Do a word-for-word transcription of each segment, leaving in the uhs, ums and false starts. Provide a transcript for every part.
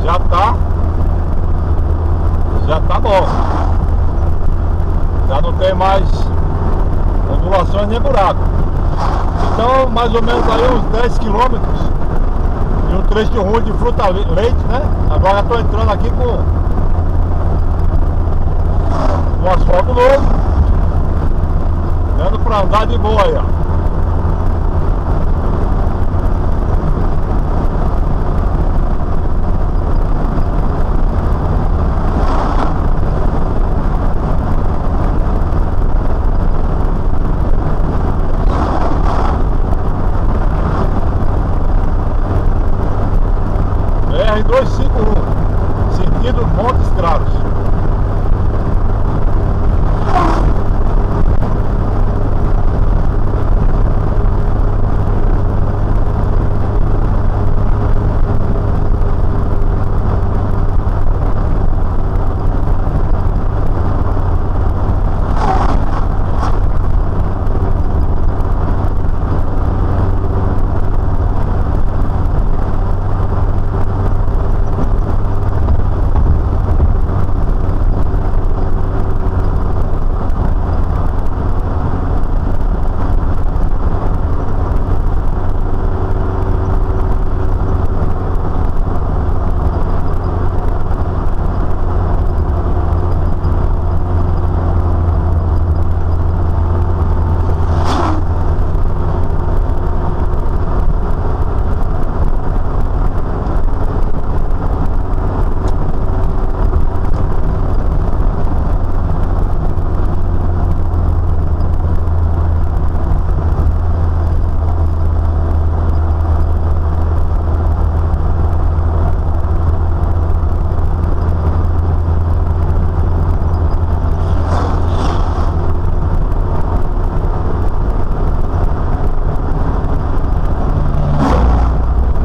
já tá já tá bom. Já não tem mais ondulações nem buraco. Então mais ou menos aí uns dez quilômetros e um trecho ruim de fruta leite, né? Agora estou entrando aqui com um asfalto novo, dando para andar de boa aí, ó. R duzentos e cinquenta e um, sentido Montes Claros.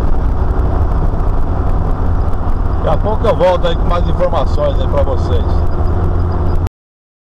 Daqui a pouco eu volto aí com mais informações aí pra vocês.